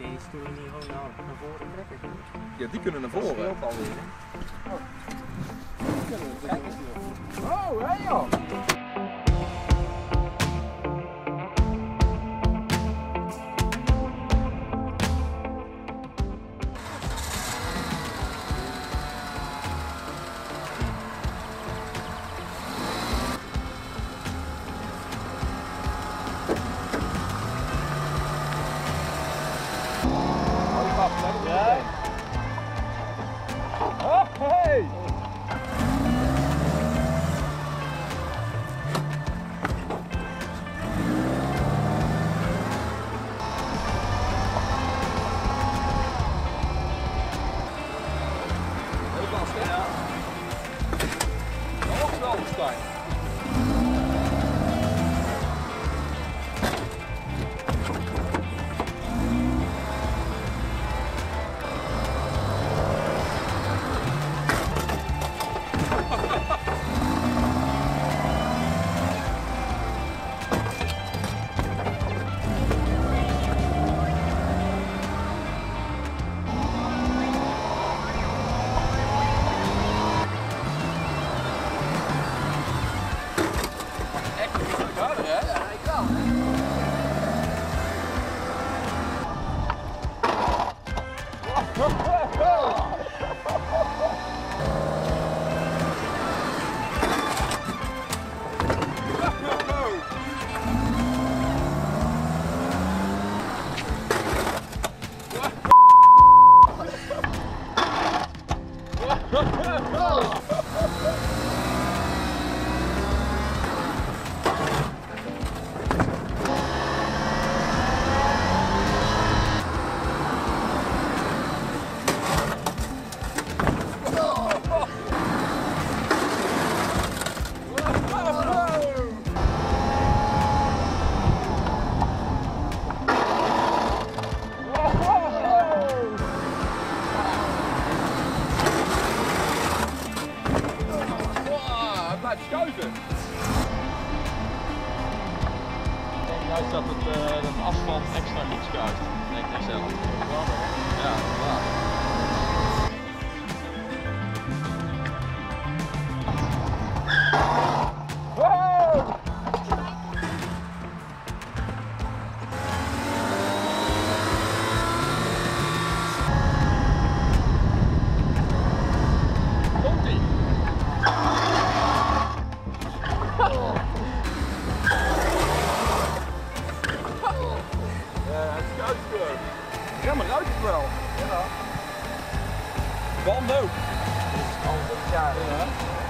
die stoelen niet gewoon naar voren trekken? Ja, die kunnen naar voren. Dat scheelt alweer. Kijk eens. Oh, hé joh! Hey! Heel lastig, ja. Nog wel een stijn. Schuiven. Ik denk juist dat het asfalt extra goed schuift. Denk ik zelf. Ja, waar. Wow! Komt-ie. Remmen ruikt het wel. Ja. Band ook. Al 6 jaar. Ja.